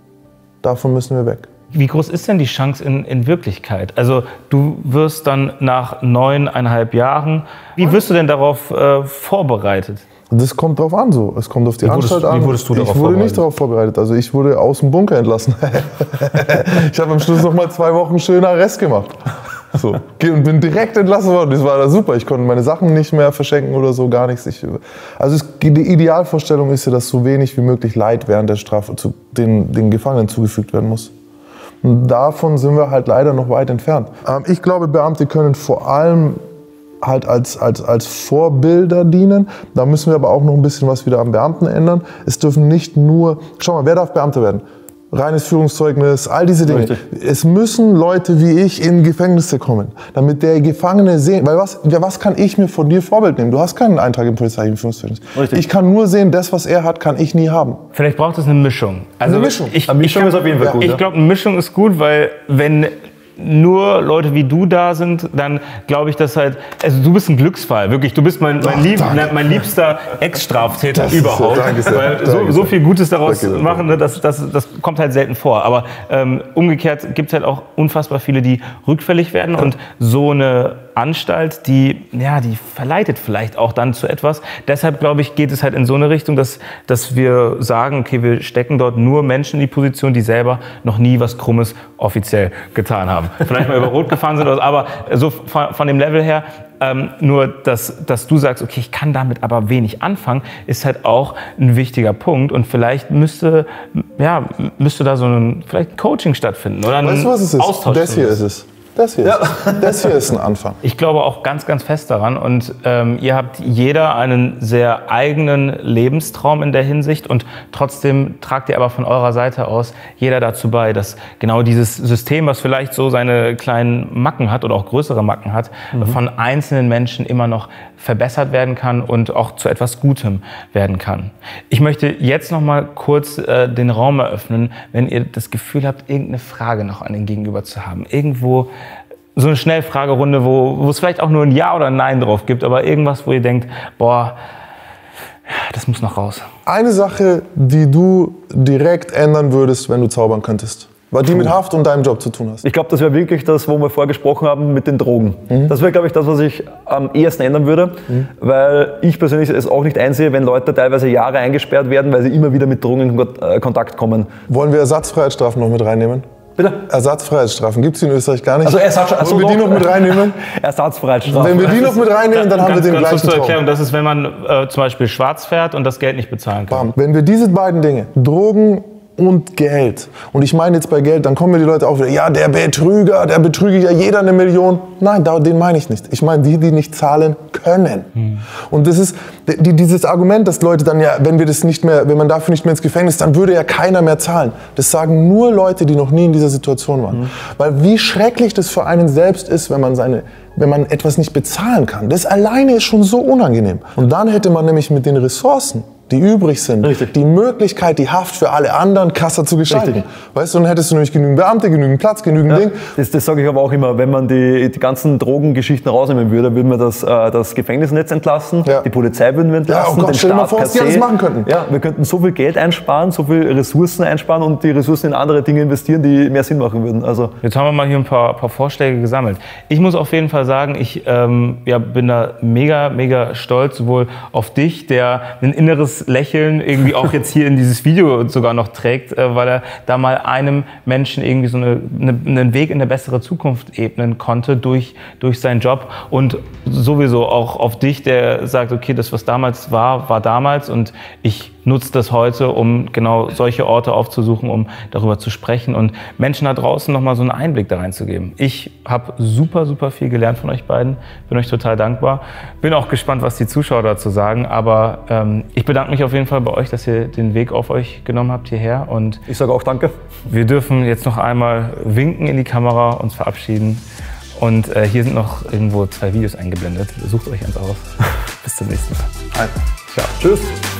S3: Davon müssen wir weg.
S1: Wie groß ist denn die Chance in, in Wirklichkeit? Also du wirst dann nach neuneinhalb Jahren, wie wirst du denn darauf äh, vorbereitet?
S3: Das kommt drauf an so. Es kommt auf die
S1: wie wurdest,
S3: Anstalt an.
S1: Wie wurdest du darauf
S3: ich wurde
S1: vorbereitet?
S3: nicht darauf vorbereitet. Also ich wurde aus dem Bunker entlassen. Ich habe am Schluss noch mal zwei Wochen schönen Arrest gemacht. So. Und bin direkt entlassen worden. Das war da super. Ich konnte meine Sachen nicht mehr verschenken oder so, gar nichts. Ich, also es, die Idealvorstellung ist ja, dass so wenig wie möglich Leid während der Strafe zu den, den Gefangenen zugefügt werden muss. Und davon sind wir halt leider noch weit entfernt. Ähm, ich glaube, Beamte können vor allem halt als, als, als Vorbilder dienen. Da müssen wir aber auch noch ein bisschen was wieder am Beamten ändern. Es dürfen nicht nur, schau mal, wer darf Beamter werden? Reines Führungszeugnis, all diese Dinge. Richtig. Es müssen Leute wie ich in Gefängnisse kommen, damit der Gefangene sehen, weil was, ja, was kann ich mir von dir Vorbild nehmen? Du hast keinen Eintrag im polizeilichen Führungszeugnis. Richtig. Ich kann nur sehen, das, was er hat, kann ich nie haben.
S1: Vielleicht braucht es eine Mischung. Also
S3: eine Mischung.
S1: Ich,
S2: eine Mischung
S1: ich,
S2: ist auf jeden Fall
S1: ja,
S2: gut.
S1: Ich
S2: ja?
S1: glaube, eine Mischung ist gut, weil wenn nur Leute wie du da sind, dann glaube ich, dass halt, also du bist ein Glücksfall, wirklich, du bist mein, mein, lieb, mein liebster Ex-Straftäter
S3: das
S1: überhaupt,
S3: ist, danke sehr,
S1: weil
S3: danke
S1: so, so viel Gutes daraus
S3: danke,
S1: machen, ne, das, das, das kommt halt selten vor, aber ähm, umgekehrt gibt es halt auch unfassbar viele, die rückfällig werden und so eine Anstalt, die, ja, die verleitet vielleicht auch dann zu etwas. Deshalb, glaube ich, geht es halt in so eine Richtung, dass, dass wir sagen, okay, wir stecken dort nur Menschen in die Position, die selber noch nie was Krummes offiziell getan haben. Vielleicht mal über Rot gefahren sind, oder so, aber so von, von dem Level her, ähm, nur, dass, dass du sagst, okay, ich kann damit aber wenig anfangen, ist halt auch ein wichtiger Punkt und vielleicht müsste, ja, müsste da so ein vielleicht Coaching stattfinden oder ein
S3: weißt du, was es ist?
S1: Austausch.
S3: Das hier ist es. Das hier, ja. ist, das hier ist ein Anfang.
S1: Ich glaube auch ganz, ganz fest daran und ähm, ihr habt jeder einen sehr eigenen Lebenstraum in der Hinsicht und trotzdem tragt ihr aber von eurer Seite aus jeder dazu bei, dass genau dieses System, was vielleicht so seine kleinen Macken hat oder auch größere Macken hat, mhm. von einzelnen Menschen immer noch verbessert werden kann und auch zu etwas Gutem werden kann. Ich möchte jetzt noch mal kurz äh, den Raum eröffnen, wenn ihr das Gefühl habt, irgendeine Frage noch an den Gegenüber zu haben. Irgendwo so eine Schnellfragerunde, wo, wo es vielleicht auch nur ein Ja oder ein Nein drauf gibt, aber irgendwas, wo ihr denkt, boah, das muss noch raus.
S3: Eine Sache, die du direkt ändern würdest, wenn du zaubern könntest, weil die mit Haft und deinem Job zu tun hast.
S2: Ich glaube, das wäre wirklich das, wo wir vorgesprochen haben mit den Drogen. Mhm. Das wäre, glaube ich, das, was ich am ehesten ändern würde, mhm. weil ich persönlich es auch nicht einsehe, wenn Leute teilweise Jahre eingesperrt werden, weil sie immer wieder mit Drogen in Kontakt kommen.
S3: Wollen wir Ersatzfreiheitsstrafen noch mit reinnehmen?
S2: Bitte?
S3: Ersatzfreiheitsstrafen gibt es in Österreich gar nicht.
S2: Also Ersatz, also
S3: Wollen wir die noch mit reinnehmen?
S2: Ersatzfreiheitsstrafen.
S3: Wenn wir die noch mit reinnehmen, dann haben wir den gleichen
S1: zur Erklärung,
S3: Traum.
S1: das ist, wenn man äh, zum Beispiel schwarz fährt und das Geld nicht bezahlen kann.
S3: Bam. Wenn wir diese beiden Dinge, Drogen und Geld, und ich meine jetzt bei Geld, dann kommen mir die Leute auch wieder, ja, der Betrüger, der betrüge ja jeder eine Million. Nein, den meine ich nicht. Ich meine die, die nicht zahlen können. Hm. Und das ist die, dieses Argument, dass Leute dann ja, wenn wir das nicht mehr, wenn man dafür nicht mehr ins Gefängnis, dann würde ja keiner mehr zahlen. Das sagen nur Leute, die noch nie in dieser Situation waren. Hm. Weil wie schrecklich das für einen selbst ist, wenn man seine wenn man etwas nicht bezahlen kann. Das alleine ist schon so unangenehm. Und dann hätte man nämlich mit den Ressourcen, die übrig sind,
S2: Richtig.
S3: die Möglichkeit, die Haft für alle anderen krasser zu gestalten.
S2: Richtig.
S3: Weißt du, dann hättest du nämlich genügend Beamte, genügend Platz, genügend
S2: Ja,
S3: Ding.
S2: das, das sage ich aber auch immer, wenn man die, die ganzen Drogengeschichten rausnehmen würde, würde man das, äh, das Gefängnisnetz entlassen,
S3: Ja.
S2: die Polizei würden wir entlassen,
S3: Ja, oh Gott,
S2: den
S3: stell dir mal
S2: Staat
S3: vor,
S2: per
S3: was die alles
S2: se.
S3: machen könnten.
S2: Ja, wir könnten so viel Geld einsparen, so viel Ressourcen einsparen und die Ressourcen in andere Dinge investieren, die mehr Sinn machen würden. Also
S1: Jetzt haben wir mal hier ein paar, paar Vorschläge gesammelt. Ich muss auf jeden Fall sagen, ich ähm, ja, bin da mega, mega stolz, sowohl auf dich, der ein inneres Lächeln irgendwie auch jetzt hier in dieses Video sogar noch trägt, äh, weil er da mal einem Menschen irgendwie so eine, eine, einen Weg in eine bessere Zukunft ebnen konnte durch, durch seinen Job. Und sowieso auch auf dich, der sagt, okay, das, was damals war, war damals und ich nutze das heute, um genau solche Orte aufzusuchen, um darüber zu sprechen und Menschen da draußen nochmal so einen Einblick da reinzugeben. Ich habe super, super viel gelernt von euch beiden, bin euch total dankbar. Bin auch gespannt, was die Zuschauer dazu sagen, aber ähm, ich bedanke mich auf jeden Fall bei euch, dass ihr den Weg auf euch genommen habt hierher und
S2: ich sage auch danke.
S1: wir dürfen jetzt noch einmal winken in die Kamera, uns verabschieden und äh, hier sind noch irgendwo zwei Videos eingeblendet. Sucht euch eins aus. Bis zum nächsten Mal.
S3: Alter.
S2: Ja, tschüss.